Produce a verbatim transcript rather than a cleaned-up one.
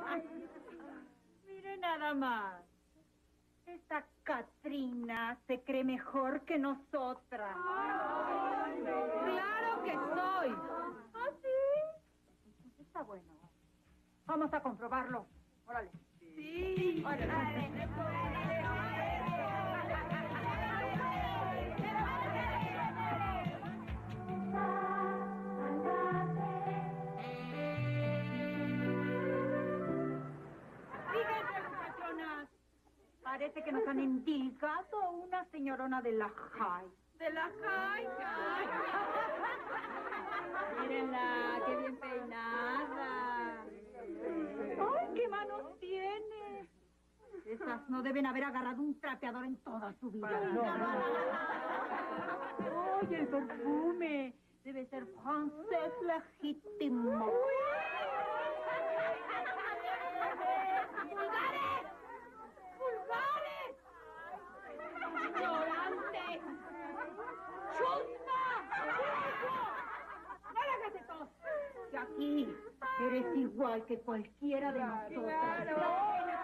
Mire nada más. Esta Katrina se cree mejor que nosotras. Ay, no. ¡Claro que soy! ¿Ah, sí? Está bueno. Vamos a comprobarlo. Órale. Sí. Órale. Fíjense, muchachonas. Parece que nos han indicado a una señorona de la high. De la jaica. Mírenla, qué bien peinada. ¡Ay, qué manos tiene! Esas no deben haber agarrado un trapeador en toda su vida. ¡Ay, el perfume! Debe ser francés legítimo. ¡Vulgares! ¡Vulgares! ¡Ignorante! ¡Chusma! ¡No le hagas de tos! Que aquí eres igual que cualquiera de nosotros. Claro.